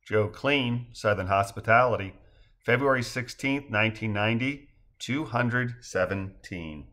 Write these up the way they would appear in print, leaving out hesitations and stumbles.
Joe Kleen, Southern Hospitality, February 16th, 1990, 217.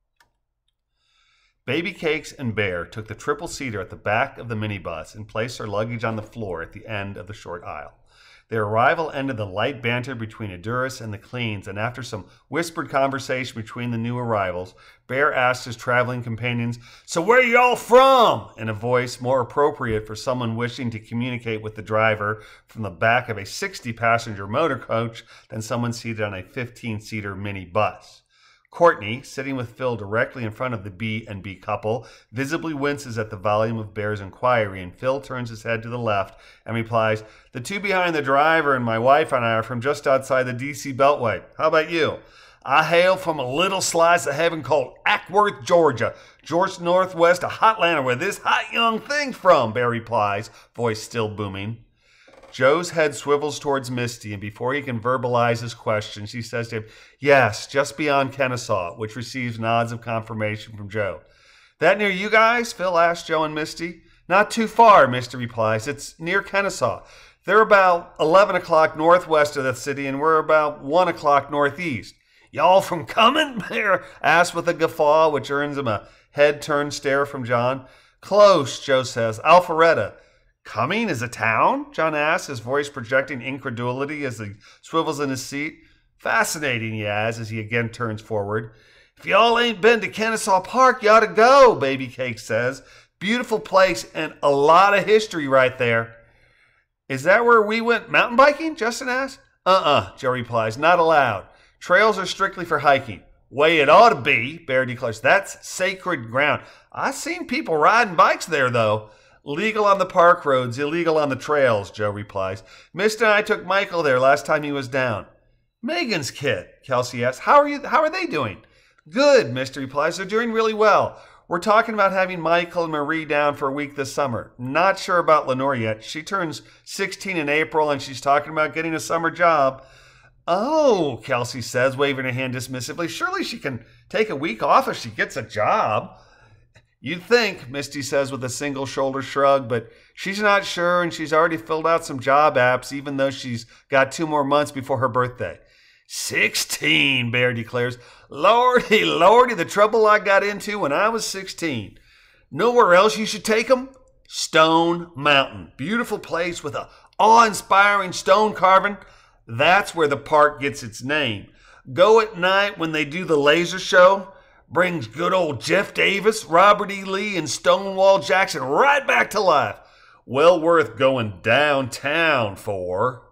Baby Cakes and Bear took the triple-seater at the back of the minibus and placed their luggage on the floor at the end of the short aisle. Their arrival ended the light banter between Edurus and the Kleens, and after some whispered conversation between the new arrivals, Bear asked his traveling companions, "So where y'all from?" in a voice more appropriate for someone wishing to communicate with the driver from the back of a 60-passenger motor coach than someone seated on a 15-seater minibus. Courtney, sitting with Phil directly in front of the B&B couple, visibly winces at the volume of Bear's inquiry, and Phil turns his head to the left and replies, "The two behind the driver and my wife and I are from just outside the D.C. Beltway. How about you?" "I hail from a little slice of heaven called Ackworth, Georgia, just northwest of Hotlanta, where this hot young thing's from," Bear replies, voice still booming. Joe's head swivels towards Misty, and before he can verbalize his question, she says to him, "Yes, just beyond Kennesaw," which receives nods of confirmation from Joe. "That near you guys?" Phil asks Joe and Misty. "Not too far," Misty replies. "It's near Kennesaw. They're about 11 o'clock northwest of the city, and we're about 1 o'clock northeast." "Y'all from Cumming?" Bear asks with a guffaw, which earns him a head-turned stare from John. "Close," Joe says. "Alpharetta." "Cumming is a town?" John asks, his voice projecting incredulity as he swivels in his seat. "Fascinating," he adds as he again turns forward. "If y'all ain't been to Kennesaw Park, you ought to go," Baby Cake says. "Beautiful place and a lot of history right there." "Is that where we went mountain biking?" Justin asks. Joe replies. "Not allowed. Trails are strictly for hiking." "Way it ought to be," Bear declares. "That's sacred ground. I've seen people riding bikes there, though." "Legal on the park roads, illegal on the trails," Joe replies. "Mister and I took Michael there last time he was down." "Megan's kid," Kelsey asks. How are they doing?" "Good," Mister replies. "They're doing really well. We're talking about having Michael and Marie down for a week this summer. Not sure about Lenore yet. She turns 16 in April, and she's talking about getting a summer job." "Oh," Kelsey says, waving her hand dismissively. "Surely she can take a week off if she gets a job." "You'd think," Misty says with a single shoulder shrug, but she's not sure, and she's already filled out some job apps, even though she's got 2 more months before her birthday. 16, Bear declares. "Lordy, lordy, the trouble I got into when I was 16. Know where else you should take 'em? Stone Mountain. Beautiful place with a awe-inspiring stone carving. That's where the park gets its name. Go at night when they do the laser show. Brings good old Jeff Davis, Robert E. Lee, and Stonewall Jackson right back to life. Well worth going downtown for."